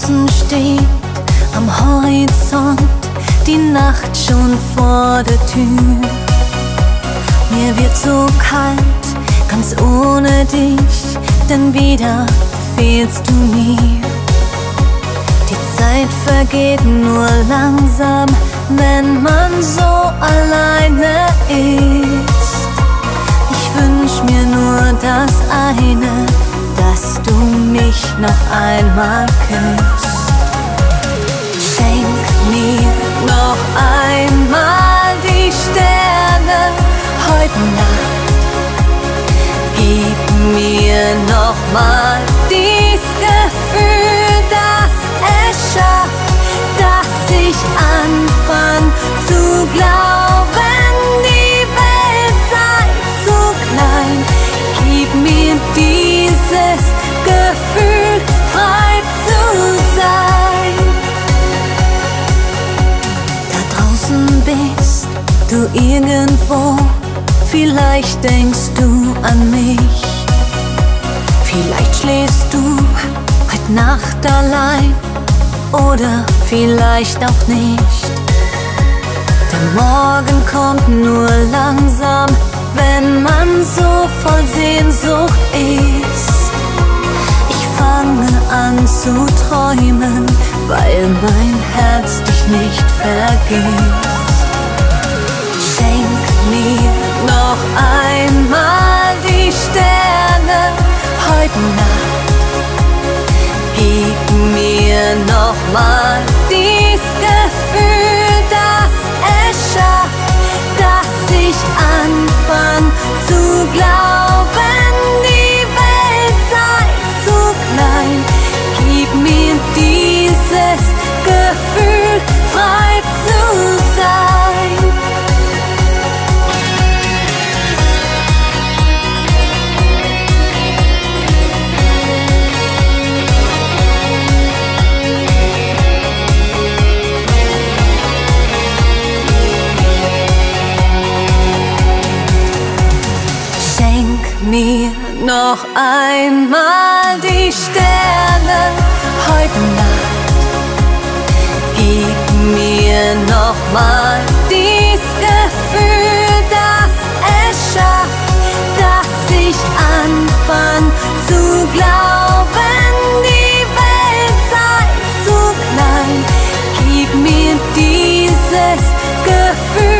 Draußen steht am Horizont die Nacht schon vor der Tür. Mir wird so kalt, ganz ohne dich, denn wieder fehlst du mir. Die Zeit vergeht nur langsam, wenn man so alleine ist. Ich wünsch mir nur das eine, dass du mich noch einmal küsst. Schenk mir noch einmal die Sterne heute Nacht. Gib mir noch mal dies Gefühl, das es schafft, dass ich anfang zu glauben, die Welt sei zu klein. Gib mir dieses Gefühl, frei zu sein. Da draußen bist du irgendwo, vielleicht denkst du an mich. Vielleicht schläfst du heute Nacht allein oder vielleicht auch nicht. Der Morgen kommt nur langsam, wenn man so voll Sehnsucht ist. Ich fange an zu träumen, weil mein Herz dich nicht vergisst. Schenk mir noch einmal die Sterne heute Nacht. Gib mir noch mal dies Gefühl, das es schafft, dass ich anfang zu glauben, die Welt sei zu klein. Gib mir dieses Gefühl, frei zu sein. Mir noch einmal die Sterne heute Nacht. Gib mir noch mal dies Gefühl, das es schafft, dass ich anfang zu glauben, die Welt sei zu klein. Gib mir dieses Gefühl,